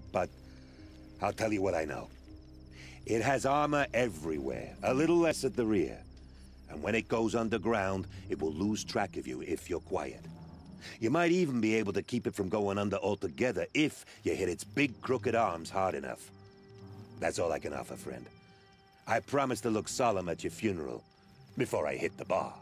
but I'll tell you what I know. It has armor everywhere, a little less at the rear. And when it goes underground, it will lose track of you if you're quiet. You might even be able to keep it from going under altogether if you hit its big crooked arms hard enough. That's all I can offer, friend. I promise to look solemn at your funeral before I hit the bar.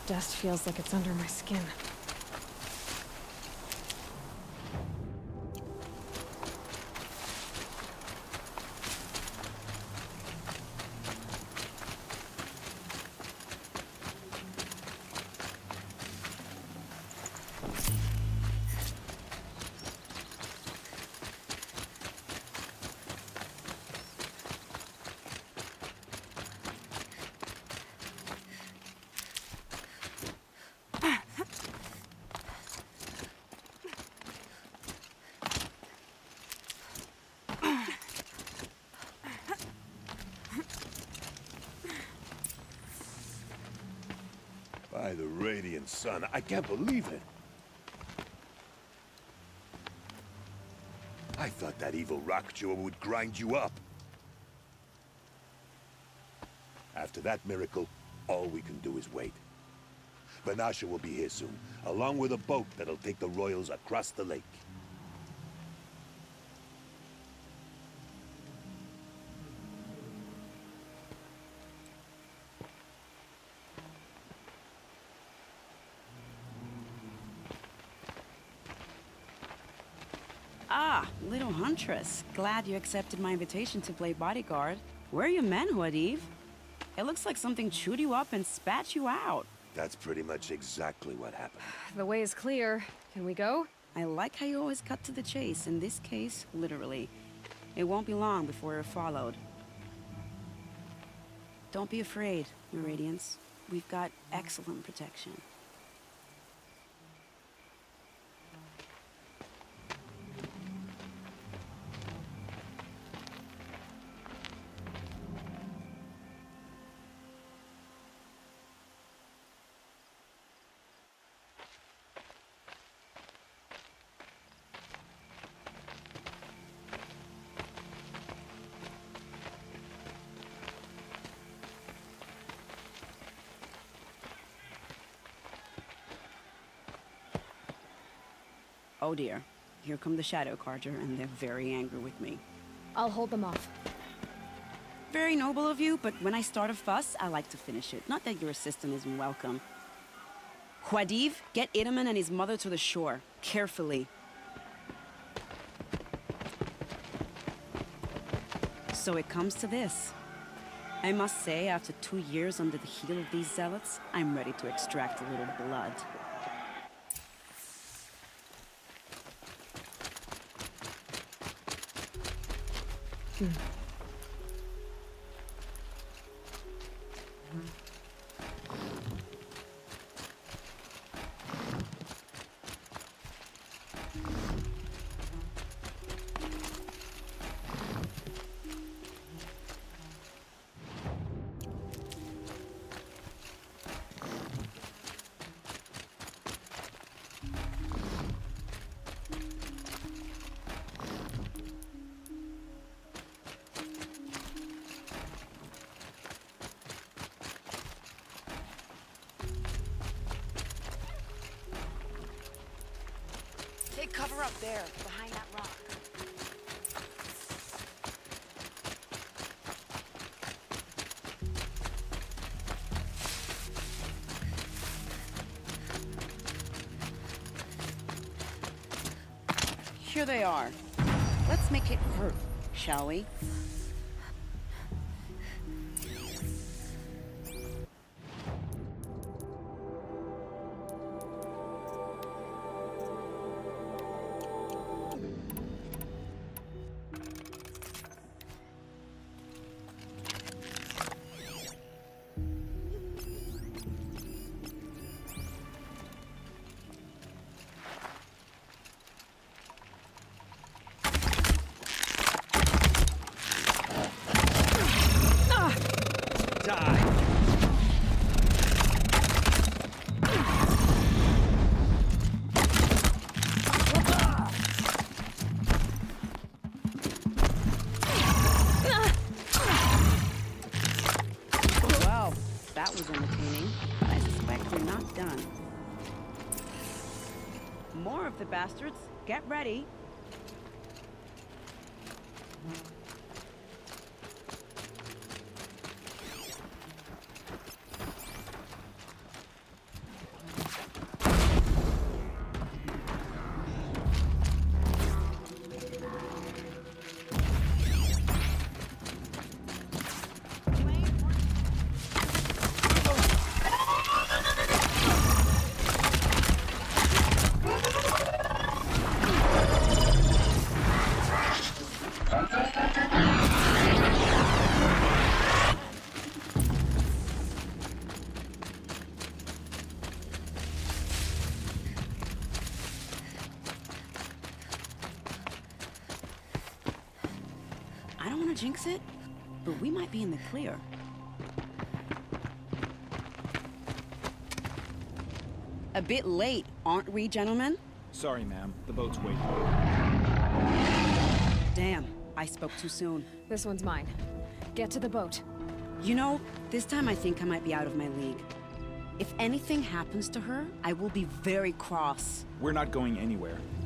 Dust feels like it's under my skin. By the Radiant Sun, I can't believe it. I thought that evil Rockjaw would grind you up. After that miracle, all we can do is wait. Vanasha will be here soon, along with a boat that'll take the royals across the lake. Ah, little huntress. Glad you accepted my invitation to play bodyguard. Where are your men, Huadiv? It looks like something chewed you up and spat you out. That's pretty much exactly what happened. The way is clear. Can we go? I like how you always cut to the chase. In this case, literally. It won't be long before you're followed. Don't be afraid, Your Radiance. We've got excellent protection. Oh dear. Here come the Shadow Carja, and they're very angry with me. I'll hold them off. Very noble of you, but when I start a fuss, I like to finish it. Not that your assistant isn't welcome. Huadiv, get Itaman and his mother to the shore. Carefully. So it comes to this. I must say, after 2 years under the heel of these zealots, I'm ready to extract a little blood. Take cover up there, behind that rock. Here they are. Let's make it hurt, shall we? Well, that was entertaining, but I suspect we're not done. More of the bastards. Get ready. jinx it, but we might be in the clear. A bit late, aren't we, gentlemen? Sorry, ma'am. The boat's waiting. Damn, I spoke too soon. This one's mine. Get to the boat. You know, this time I think I might be out of my league. If anything happens to her, I will be very cross. We're not going anywhere.